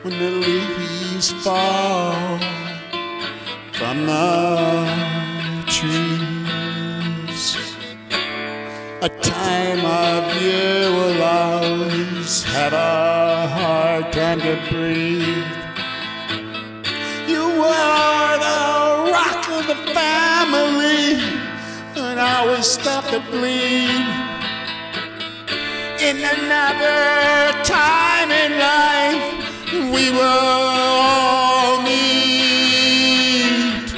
when the leaves fall from the trees. A time of year will always have a hard time to breathe. You were the rock of the family and always stop to bleed. In another time in life, we will all meet.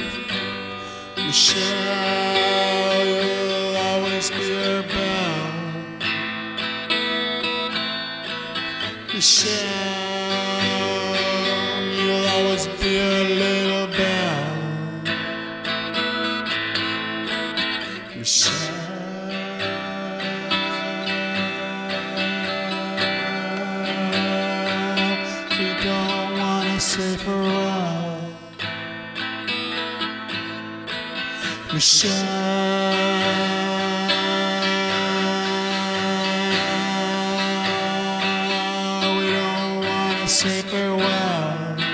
Michelle, you'll always be our belle. Michelle, you'll always be a little belle. Michelle. Say farewell, Michelle. We don't want to say farewell.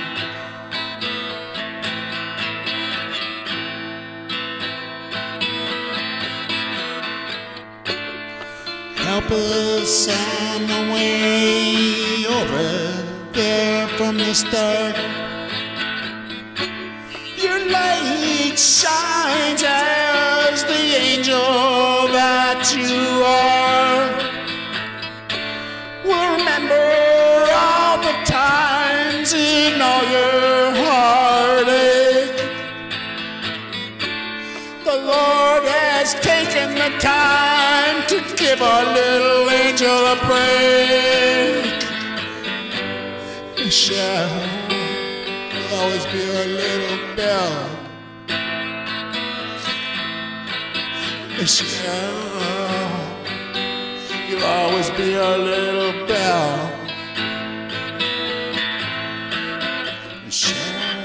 Help us on the way over there from the start. Your light shines as the angel that you are. We'll remember all the times in all your heartache. The Lord has taken the time to give our little angel a break. Michelle, you'll always be our little belle. Michelle, you'll always be our little belle. Michelle,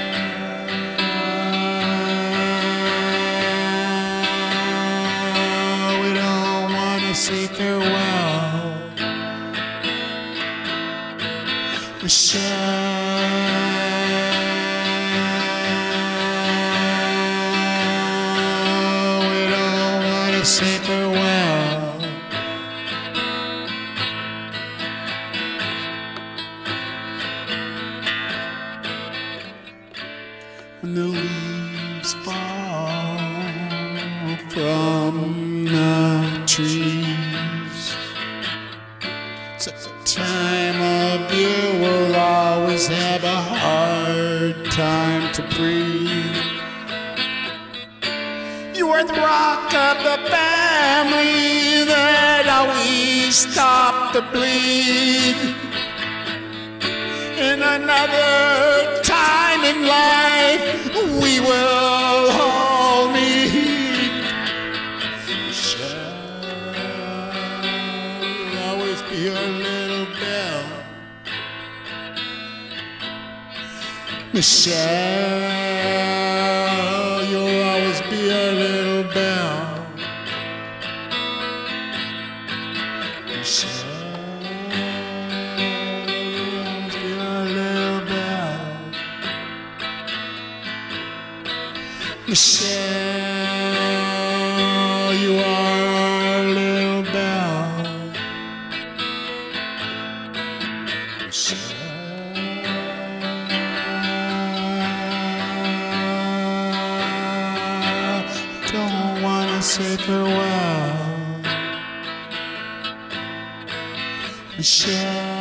we don't want to say farewell. Michelle, we don't want to say farewell. When the leaves fall from the trees, it's a time of year we'll always have a hard time to breathe. You are the rock of the family that always stopped to bleed. In another time in life, we will all meet. Michelle, you'll always be our little belle. Michelle, you'll always be our little belle. Michelle, you'll always be our little belle. Michelle, you are our little belle. Michelle. Don't want to say farewell, Michelle.